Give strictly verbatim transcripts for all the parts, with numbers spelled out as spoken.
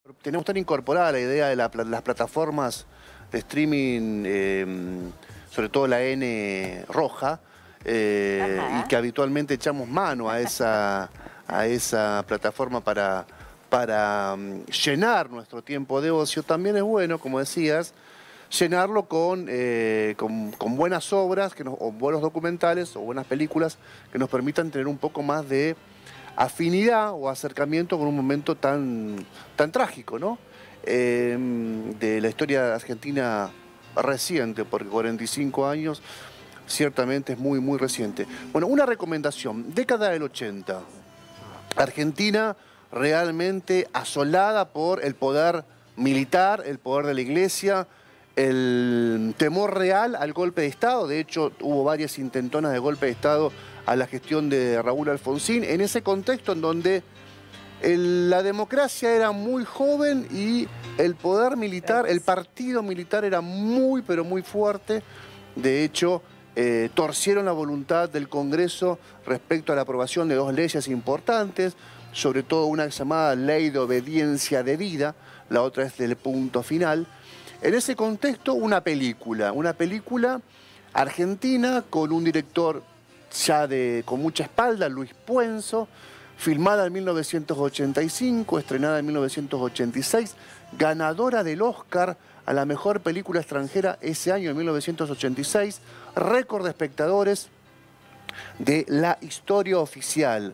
Tenemos tan incorporada la idea de la, las plataformas de streaming, eh, sobre todo la N roja, eh, y que habitualmente echamos mano a esa, a esa plataforma para, para um, llenar nuestro tiempo de ocio. También es bueno, como decías, llenarlo con, eh, con, con buenas obras, que nos, o buenos documentales o buenas películas que nos permitan tener un poco más de afinidad o acercamiento con un momento tan, tan trágico, ¿no? Eh, de la historia argentina reciente, porque cuarenta y cinco años ciertamente es muy, muy reciente. Bueno, una recomendación, década del ochenta, Argentina realmente asolada por el poder militar, el poder de la iglesia, el temor real al golpe de Estado. De hecho, hubo varias intentonas de golpe de Estado a la gestión de Raúl Alfonsín, en ese contexto en donde el, la democracia era muy joven y el poder militar, el partido militar era muy, pero muy fuerte. De hecho, eh, torcieron la voluntad del Congreso respecto a la aprobación de dos leyes importantes, sobre todo una llamada Ley de Obediencia Debida, la otra es del punto final. En ese contexto, una película, una película argentina con un director ya de, con mucha espalda, Luis Puenzo, filmada en mil novecientos ochenta y cinco, estrenada en mil novecientos ochenta y seis, ganadora del Oscar a la mejor película extranjera ese año, en mil novecientos ochenta y seis, récord de espectadores de la historia oficial.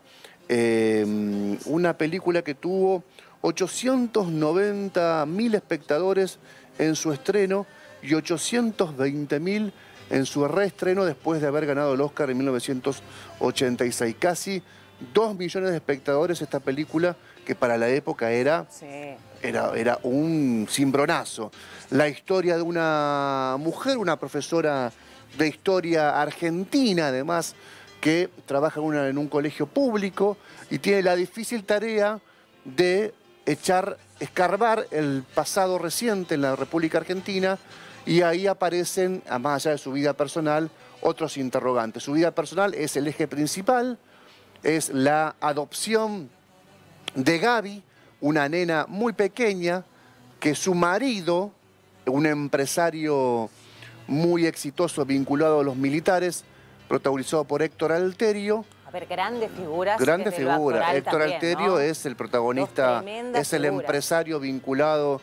Eh, una película que tuvo ochocientos noventa mil espectadores en su estreno y ochocientos veinte mil en su reestreno después de haber ganado el Oscar en mil novecientos ochenta y seis. Casi dos millones de espectadores esta película, que para la época era, sí. era, era un cimbronazo. La historia de una mujer, una profesora de historia argentina, además, que trabaja en, una, en un colegio público y tiene la difícil tarea de echar, escarbar el pasado reciente en la República Argentina, y ahí aparecen, más allá de su vida personal, otros interrogantes. Su vida personal es el eje principal, es la adopción de Gaby, una nena muy pequeña, que su marido, un empresario muy exitoso vinculado a los militares, protagonizado por Héctor Alterio. A ver, grandes figuras. Grande figura. Héctor también, Alterio, ¿no? Es el protagonista, es el figuras. empresario vinculado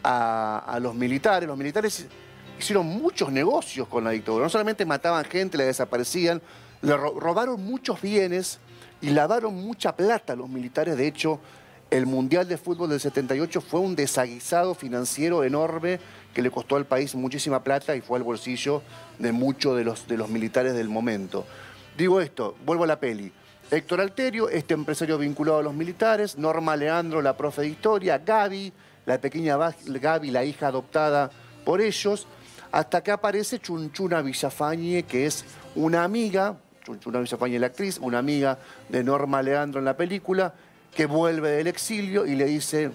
a, a los militares. Los militares hicieron muchos negocios con la dictadura. No solamente mataban gente, la desaparecían, le ro robaron muchos bienes y lavaron mucha plata a los militares. De hecho, el Mundial de Fútbol del setenta y ocho fue un desaguisado financiero enorme que le costó al país muchísima plata y fue al bolsillo de muchos de los, de los militares del momento. Digo esto, vuelvo a la peli. Héctor Alterio, este empresario vinculado a los militares, Norma Leandro, la profe de historia, Gaby, la pequeña Gaby, la hija adoptada por ellos, hasta que aparece Chunchuna Villafañe, que es una amiga, Chunchuna Villafañe la actriz, una amiga de Norma Leandro en la película, que vuelve del exilio y le dice: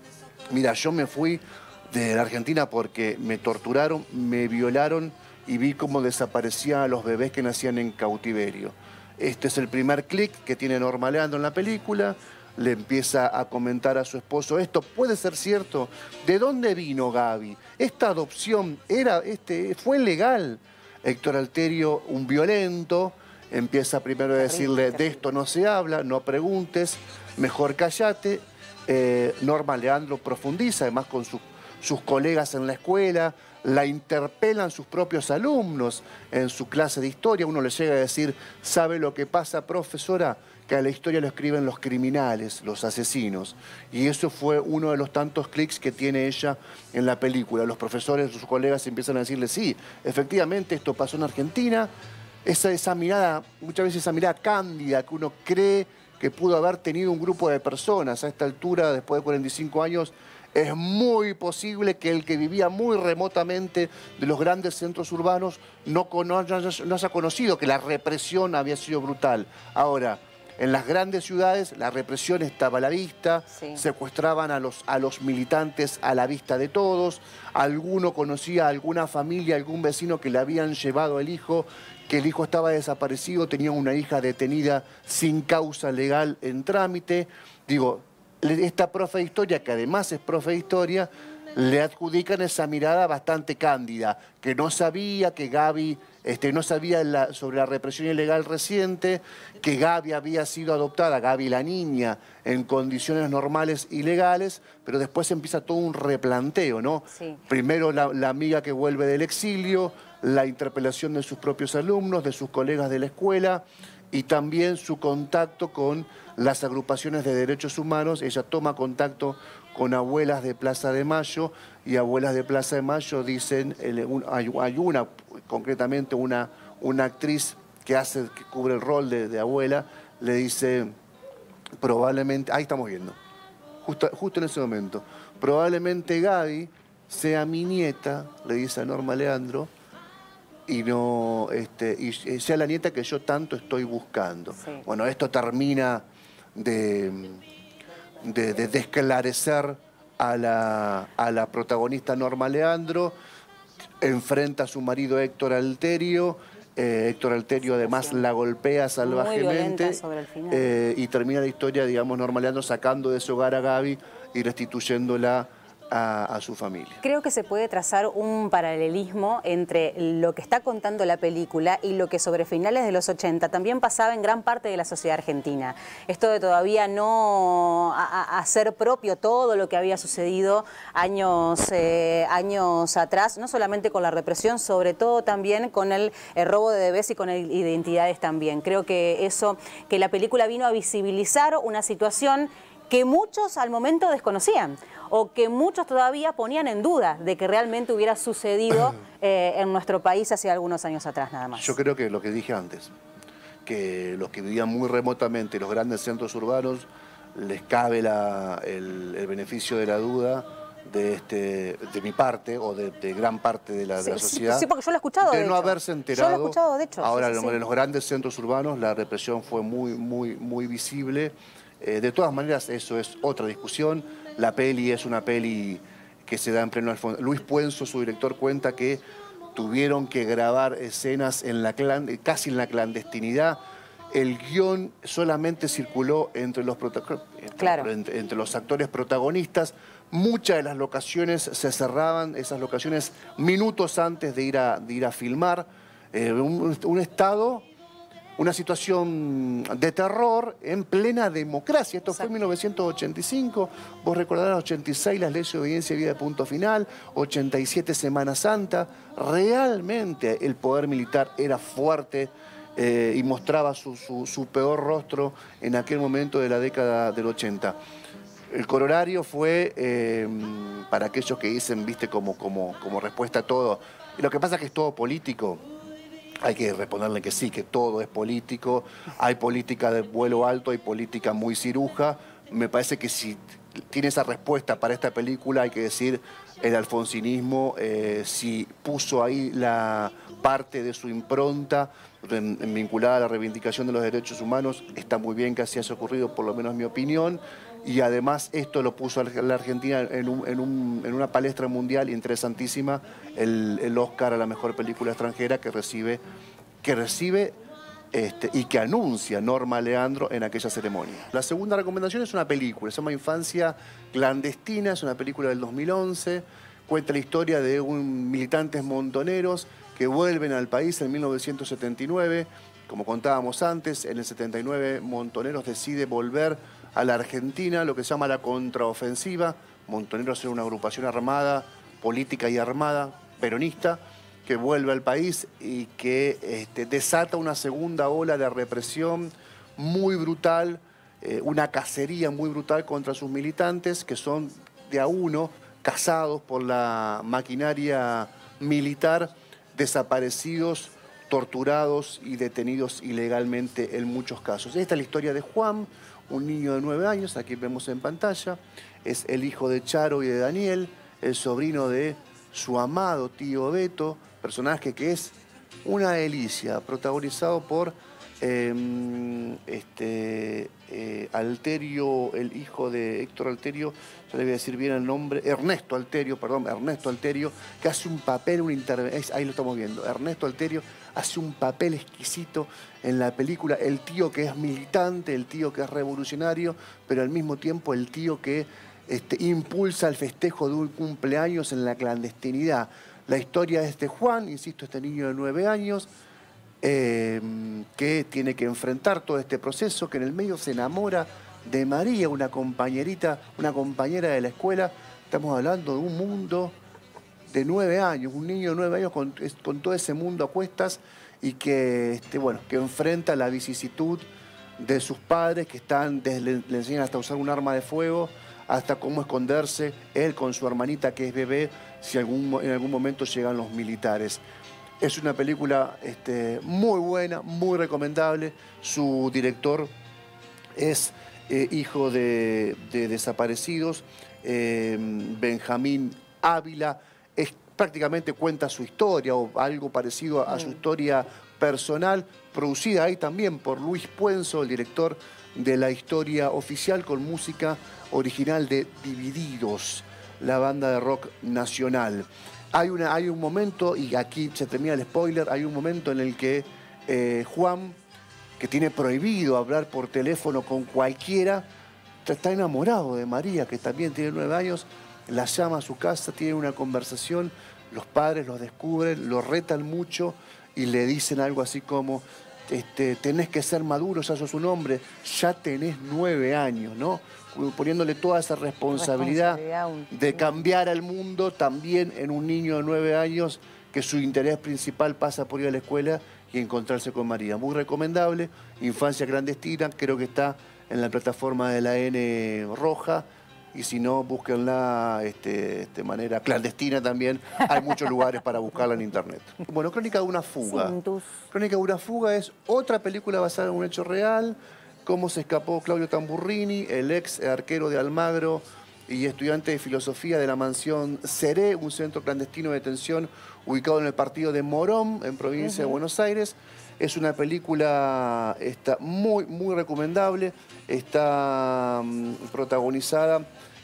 mira, yo me fui de la Argentina porque me torturaron, me violaron y vi cómo desaparecían los bebés que nacían en cautiverio. Este es el primer clic que tiene Norma Leandro en la película. Le empieza a comentar a su esposo: esto puede ser cierto. ¿De dónde vino Gaby? ¿Esta adopción era, este, fue legal? Héctor Alterio, un violento, empieza primero a decirle: de esto no se habla, no preguntes, mejor cállate. Eh, Norma Leandro profundiza, además con su, sus colegas en la escuela, la interpelan sus propios alumnos en su clase de historia. Uno le llega a decir: ¿sabe lo que pasa, profesora? Que a la historia lo escriben los criminales, los asesinos. Y eso fue uno de los tantos clics que tiene ella en la película. Los profesores, sus colegas empiezan a decirle: sí, efectivamente esto pasó en Argentina. Esa, esa mirada, muchas veces esa mirada cándida que uno cree que pudo haber tenido un grupo de personas a esta altura, después de cuarenta y cinco años, es muy posible que el que vivía muy remotamente de los grandes centros urbanos no, no, no haya conocido que la represión había sido brutal. Ahora, en las grandes ciudades la represión estaba a la vista, sí. Secuestraban a los, a los militantes a la vista de todos. Alguno conocía a alguna familia, algún vecino que le habían llevado el hijo, que el hijo estaba desaparecido, tenía una hija detenida sin causa legal en trámite. Digo, esta profe de historia, que además es profe de historia, le adjudican esa mirada bastante cándida, que no sabía que Gaby, este, no sabía la, sobre la represión ilegal reciente, que Gaby había sido adoptada, Gaby la niña, en condiciones normales y legales, pero después empieza todo un replanteo, ¿no? Sí. Primero la, la amiga que vuelve del exilio, la interpelación de sus propios alumnos, de sus colegas de la escuela, y también su contacto con las agrupaciones de derechos humanos. Ella toma contacto con abuelas de Plaza de Mayo, y abuelas de Plaza de Mayo dicen, hay una, concretamente una, una actriz que, hace, que cubre el rol de, de abuela, le dice, probablemente, ahí estamos viendo, justo, justo en ese momento, probablemente Gaby sea mi nieta, le dice a Norma Leandro, y no este, y sea la nieta que yo tanto estoy buscando. Sí. Bueno, esto termina de, de, de, de esclarecer a la, a la protagonista Norma Leandro, enfrenta a su marido Héctor Alterio, eh, Héctor Alterio además la golpea salvajemente, sobre el final. Eh, y termina la historia, digamos, Norma Leandro sacando de su hogar a Gaby y restituyéndola A, a su familia. Creo que se puede trazar un paralelismo entre lo que está contando la película y lo que sobre finales de los ochenta también pasaba en gran parte de la sociedad argentina. Esto de todavía no hacer propio todo lo que había sucedido años, eh, años atrás, no solamente con la represión, sobre todo también con el, el robo de bebés y con el, identidades también. Creo que eso, que la película vino a visibilizar una situación que muchos al momento desconocían, o que muchos todavía ponían en duda de que realmente hubiera sucedido eh, en nuestro país hace algunos años atrás nada más. Yo creo que lo que dije antes, que los que vivían muy remotamente en los grandes centros urbanos, les cabe la, el, el beneficio de la duda de, este, de mi parte, o de, de gran parte de la, sí, de la sociedad. Sí, porque yo lo he escuchado, de, de no hecho. haberse enterado. Yo lo he escuchado, de hecho. Ahora, sí, sí, sí. en los grandes centros urbanos la represión fue muy, muy, muy visible. Eh, de todas maneras, eso es otra discusión. La peli es una peli que se da en pleno Alfonso. Luis Puenzo, su director, cuenta que tuvieron que grabar escenas en la clan, casi en la clandestinidad. El guión solamente circuló entre los, claro. entre, entre los actores protagonistas. Muchas de las locaciones se cerraban, esas locaciones, minutos antes de ir a, de ir a filmar. Eh, un, un estado... Una situación de terror en plena democracia. Esto Exacto. fue en mil novecientos ochenta y cinco. Vos recordarás, ochenta y seis, las leyes de obediencia y vida de punto final. ochenta y siete, Semana Santa. Realmente el poder militar era fuerte eh, y mostraba su, su, su peor rostro en aquel momento de la década del ochenta. El corolario fue, eh, para aquellos que dicen, viste, como, como, como respuesta a todo. Y lo que pasa es que es todo político. Hay que responderle que sí, que todo es político. Hay política de vuelo alto, hay política muy ciruja. Me parece que si tiene esa respuesta para esta película, hay que decir, el alfonsinismo, eh, si puso ahí la parte de su impronta en, en vinculada a la reivindicación de los derechos humanos, está muy bien que así haya ocurrido, por lo menos en mi opinión. Y además esto lo puso a la Argentina en, un, en, un, en una palestra mundial interesantísima, el, el Oscar a la mejor película extranjera que recibe, que recibe este, y que anuncia Norma Leandro en aquella ceremonia. La segunda recomendación es una película, se llama Infancia Clandestina, es una película del dos mil once, cuenta la historia de un militantes montoneros que vuelven al país en mil novecientos setenta y nueve. Como contábamos antes, en el setenta y nueve Montoneros decide volver a la Argentina, lo que se llama la contraofensiva. Montoneros era una agrupación armada, política y armada, peronista, que vuelve al país y que este, desata una segunda ola de represión muy brutal, eh, una cacería muy brutal contra sus militantes, que son de a uno, cazados por la maquinaria militar, desaparecidos, torturados y detenidos ilegalmente en muchos casos. Esta es la historia de Juan, un niño de nueve años, aquí vemos en pantalla, es el hijo de Charo y de Daniel, el sobrino de su amado tío Beto, personaje que es una delicia, protagonizado por eh, este, eh, Alterio, el hijo de Héctor Alterio, yo le voy a decir bien el nombre, Ernesto Alterio, perdón, Ernesto Alterio, que hace un papel, un intervención, ahí lo estamos viendo, Ernesto Alterio hace un papel exquisito en la película, el tío que es militante, el tío que es revolucionario, pero al mismo tiempo el tío que este, impulsa el festejo de un cumpleaños en la clandestinidad. La historia es de Juan, insisto, este niño de nueve años, eh, que tiene que enfrentar todo este proceso, que en el medio se enamora de María, una compañerita, una compañera de la escuela. Estamos hablando de un mundo de nueve años, un niño de nueve años con, con todo ese mundo a cuestas y que, este, bueno, que enfrenta la vicisitud de sus padres que están, desde, le, le enseñan hasta usar un arma de fuego, hasta cómo esconderse, él con su hermanita que es bebé, si algún, en algún momento llegan los militares. Es una película este, muy buena, muy recomendable. Su director es eh, hijo de, de desaparecidos, eh, Benjamín Ávila. Es, prácticamente cuenta su historia o algo parecido a, a su historia personal, producida ahí también por Luis Puenzo, el director de la historia oficial, con música original de Divididos, la banda de rock nacional. Hay, una, hay un momento, y aquí se termina el spoiler, hay un momento en el que eh, Juan, que tiene prohibido hablar por teléfono con cualquiera, está enamorado de María, que también tiene nueve años, la llama a su casa, tiene una conversación, los padres los descubren, lo retan mucho y le dicen algo así como, este, tenés que ser maduro, ya sos un hombre, ya tenés nueve años, ¿no? Poniéndole toda esa responsabilidad, responsabilidad un... de cambiar al mundo también en un niño de nueve años que su interés principal pasa por ir a la escuela y encontrarse con María. Muy recomendable, Infancia Clandestina, creo que está en la plataforma de la N Roja, y si no, búsquenla este, de manera clandestina también. Hay muchos lugares para buscarla en internet. Bueno, Crónica de una fuga. Cintus. Crónica de una fuga es otra película basada en un hecho real. Cómo se escapó Claudio Tamburrini, el ex arquero de Almagro y estudiante de filosofía de la mansión Seré, un centro clandestino de detención ubicado en el partido de Morón, en provincia uh-huh. de Buenos Aires. Es una película está muy, muy recomendable. Está um, protagonizada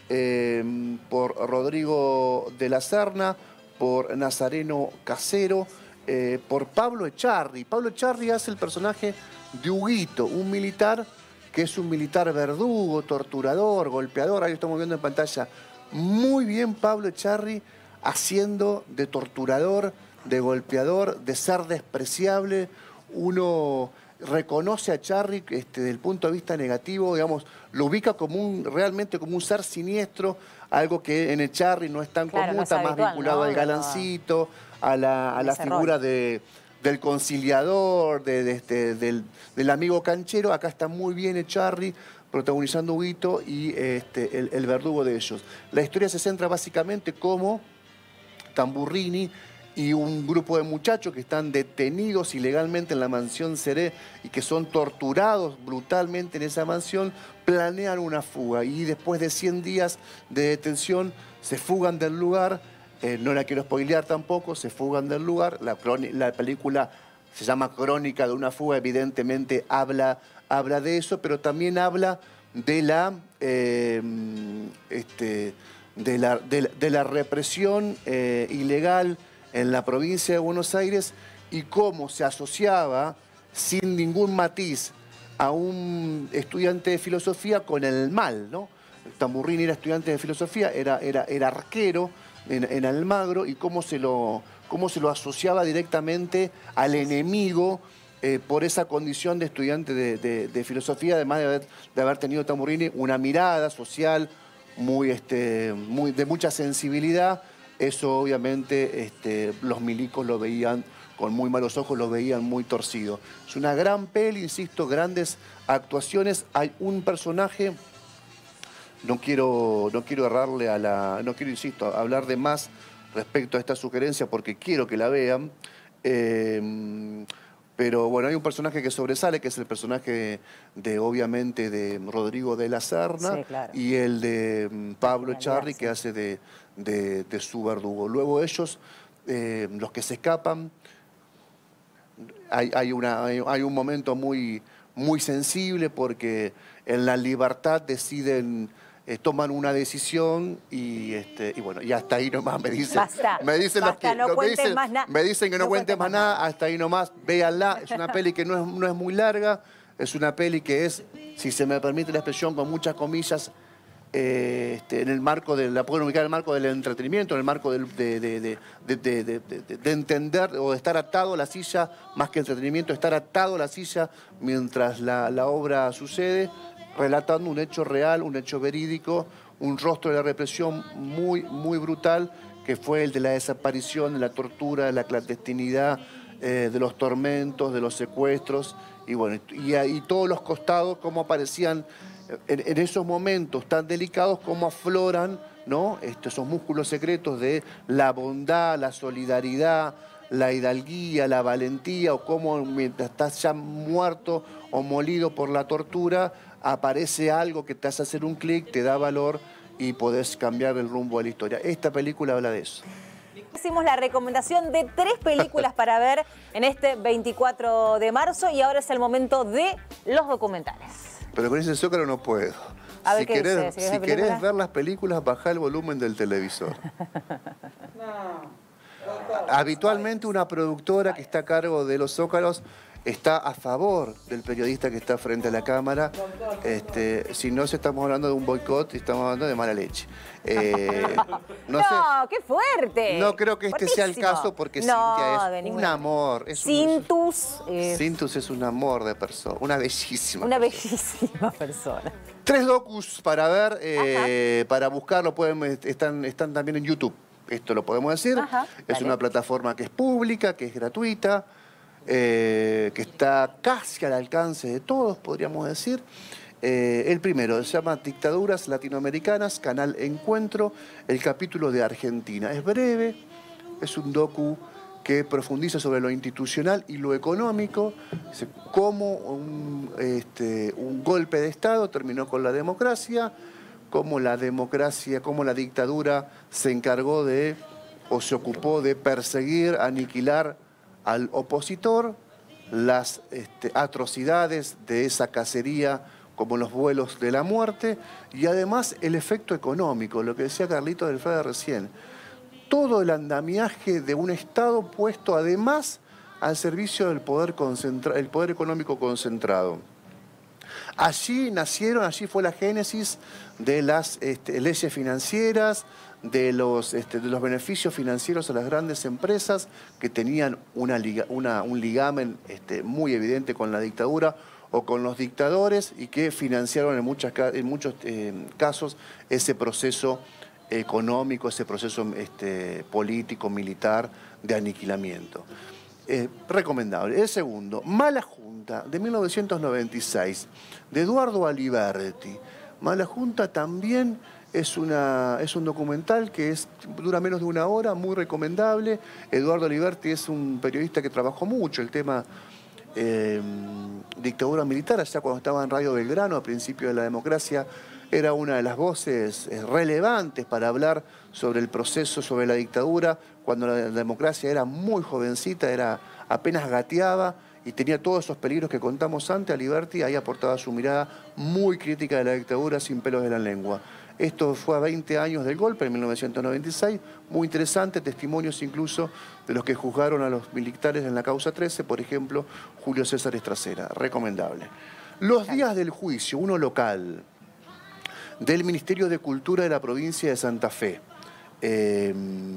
eh, por Rodrigo de la Serna, por Nazareno Casero, eh, por Pablo Echarri. Pablo Echarri hace el personaje de Huguito, un militar que es un militar verdugo, torturador, golpeador. Ahí lo estamos viendo en pantalla. Muy bien Pablo Echarri haciendo de torturador, de golpeador, de ser despreciable. Uno reconoce a Echarri este, desde el punto de vista negativo, digamos, lo ubica como un, realmente como un ser siniestro, algo que en Echarri no es tan claro, común, no está habitual, más vinculado ¿no? al galancito, a la, a la figura de, del conciliador, de, de este, del, del amigo canchero. Acá está muy bien Echarri, protagonizando Huguito y este, el, el verdugo de ellos. La historia se centra básicamente como Tamburrini y un grupo de muchachos que están detenidos ilegalmente en la mansión Seré y que son torturados brutalmente en esa mansión, planean una fuga y después de cien días de detención se fugan del lugar. Eh, no la quiero spoilear tampoco, se fugan del lugar. La, la película se llama Crónica de una fuga, evidentemente habla, habla de eso, pero también habla de la, eh, este, de la, de, de la represión eh, ilegal en la provincia de Buenos Aires y cómo se asociaba sin ningún matiz a un estudiante de filosofía con el mal, ¿no? Tamburrini era estudiante de filosofía, era, era, era arquero en, en Almagro, y cómo se lo, cómo se lo asociaba directamente al enemigo eh, por esa condición de estudiante de, de, de filosofía, además de haber, de haber tenido Tamburrini una mirada social muy, este, muy, de mucha sensibilidad. Eso obviamente este, los milicos lo veían con muy malos ojos, lo veían muy torcido. Es una gran peli, insisto, grandes actuaciones. Hay un personaje, no quiero, no quiero errarle a la... No quiero, insisto, hablar de más respecto a esta sugerencia porque quiero que la vean. Eh, pero bueno, hay un personaje que sobresale, que es el personaje de, obviamente, de Rodrigo de la Serna, sí, claro. y el de um, Pablo Echarri, que hace de, de, de su verdugo. Luego ellos, eh, los que se escapan, hay, hay, una, hay, hay un momento muy, muy sensible porque en la libertad deciden, eh, toman una decisión y, este, y bueno, y hasta ahí nomás me dicen. Basta, me dicen basta, los que, no lo que cuentes dicen, más nada. me dicen que no, No cuente cuentes más más nada, hasta ahí nomás, véanla. Es una peli que no es, no es muy larga, es una peli que es, si se me permite la expresión, con muchas comillas, Eh, este, en el marco de, la pueden ubicar en el marco del entretenimiento, en el marco del, de, de, de, de, de, de, de, de entender o de estar atado a la silla, más que entretenimiento, estar atado a la silla mientras la, la obra sucede, relatando un hecho real, un hecho verídico, un rostro de la represión muy, muy brutal, que fue el de la desaparición, de la tortura, de la clandestinidad, eh, de los tormentos, de los secuestros, y bueno, y, y todos los costados, cómo aparecían En, en esos momentos tan delicados, cómo afloran, ¿no? Este, esos músculos secretos de la bondad, la solidaridad, la hidalguía, la valentía, o cómo mientras estás ya muerto o molido por la tortura, aparece algo que te hace hacer un clic, te da valor y podés cambiar el rumbo de la historia. Esta película habla de eso. Hicimos la recomendación de tres películas para ver en este veinticuatro de marzo y ahora es el momento de los documentales. Pero con ese zócalo no puedo. A ver, si ¿qué querés, dice? si querés ver las películas, bajá el volumen del televisor. Habitualmente una productora que está a cargo de los zócalos está a favor del periodista que está frente a la cámara. Este, si no, si estamos hablando de un boicot, estamos hablando de mala leche. Eh, no, no sé, qué fuerte. No creo que este Fuertísimo. sea el caso porque no, Cintia es un amor. Es Cintus. Un, eh... Cintus es un amor de persona, una bellísima Una persona. bellísima persona. Tres docus para ver, eh, para buscarlo, pueden, están, están también en YouTube. Esto lo podemos decir. Ajá, es dale. una plataforma que es pública, que es gratuita, eh, que está casi al alcance de todos, podríamos decir. Eh, el primero se llama Dictaduras Latinoamericanas, Canal Encuentro, el capítulo de Argentina. Es breve, es un docu que profundiza sobre lo institucional y lo económico, cómo un, este, un golpe de Estado terminó con la democracia, cómo la democracia, cómo la dictadura se encargó de, o se ocupó de perseguir, aniquilar al opositor, las este, atrocidades de esa cacería como los vuelos de la muerte, y además el efecto económico, lo que decía Carlito del Frade recién. Todo el andamiaje de un Estado puesto además al servicio del poder, concentra el poder económico concentrado. Allí nacieron, allí fue la génesis de las este, leyes financieras, de los, este, de los beneficios financieros a las grandes empresas que tenían una liga, una, un ligamen este, muy evidente con la dictadura o con los dictadores y que financiaron en, muchas, en muchos eh, casos ese proceso económico, ese proceso este, político, militar de aniquilamiento. Eh, recomendable. El segundo, Mala Junta, de mil novecientos noventa y seis, de Eduardo Aliberti. Mala Junta también es, una, es un documental que es, dura menos de una hora, muy recomendable. Eduardo Aliberti es un periodista que trabajó mucho el tema eh, dictadura militar, allá cuando estaba en Radio Belgrano, a principio de la democracia. Era una de las voces relevantes para hablar sobre el proceso, sobre la dictadura, cuando la democracia era muy jovencita, era, apenas gateaba y tenía todos esos peligros que contamos antes. Aliberti ahí aportaba su mirada muy crítica de la dictadura sin pelos de la lengua. Esto fue a veinte años del golpe, en mil novecientos noventa y seis, muy interesante, testimonios incluso de los que juzgaron a los militares en la causa trece, por ejemplo, Julio César Estracera, recomendable. Los días del juicio, uno local, del Ministerio de Cultura de la provincia de Santa Fe. Eh,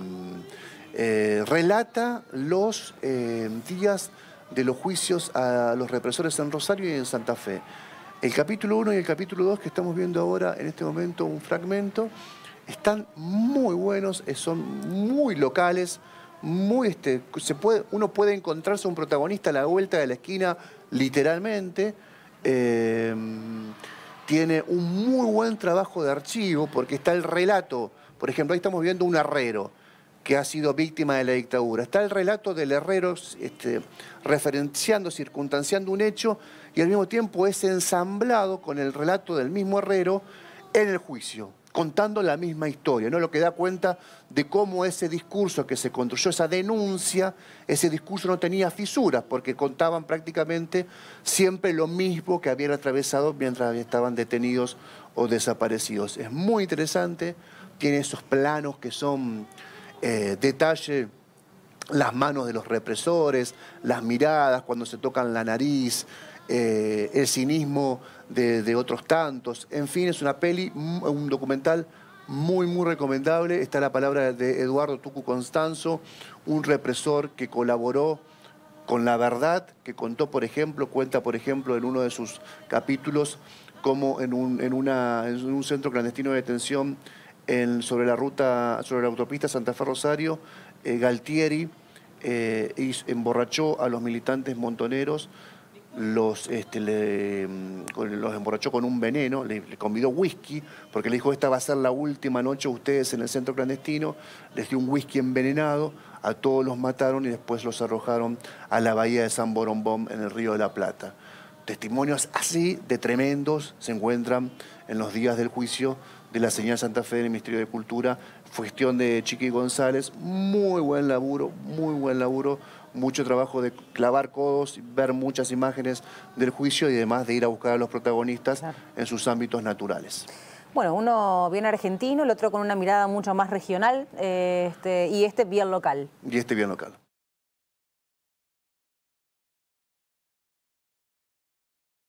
eh, relata los eh, días de los juicios a los represores en Rosario y en Santa Fe. El capítulo uno y el capítulo dos que estamos viendo ahora, en este momento, un fragmento, están muy buenos, son muy locales, muy, este, se puede, uno puede encontrarse un protagonista a la vuelta de la esquina, literalmente. Eh, Tiene un muy buen trabajo de archivo porque está el relato. Por ejemplo, ahí estamos viendo un herrero que ha sido víctima de la dictadura. Está el relato del herrero este, referenciando, circunstanciando un hecho y al mismo tiempo es ensamblado con el relato del mismo herrero en el juicio, contando la misma historia, ¿no? Lo que da cuenta de cómo ese discurso que se construyó, esa denuncia, ese discurso no tenía fisuras, porque contaban prácticamente siempre lo mismo que habían atravesado mientras estaban detenidos o desaparecidos. Es muy interesante, tiene esos planos que son eh, detalle, las manos de los represores, las miradas cuando se tocan la nariz, eh, el cinismo de, de otros tantos. En fin, es una peli, un documental muy, muy recomendable. Está la palabra de Eduardo Tucu Constanzo, un represor que colaboró con La Verdad, que contó, por ejemplo, cuenta, por ejemplo, en uno de sus capítulos, como en un, en una, en un centro clandestino de detención en, sobre la ruta, sobre la autopista Santa Fe-Rosario, eh, Galtieri eh, emborrachó a los militantes montoneros, los, este, le, los emborrachó con un veneno, le, le convidó whisky, porque le dijo, esta va a ser la última noche ustedes en el centro clandestino, les dio un whisky envenenado, a todos los mataron y después los arrojaron a la bahía de San Borombón en el Río de la Plata. Testimonios así de tremendos se encuentran en los días del juicio de la señal Santa Fe del Ministerio de Cultura, gestión de Chiqui González, muy buen laburo, muy buen laburo, mucho trabajo de clavar codos, ver muchas imágenes del juicio y además de ir a buscar a los protagonistas claro. en sus ámbitos naturales. Bueno, uno bien argentino, el otro con una mirada mucho más regional eh, este, y este bien local. Y este bien local.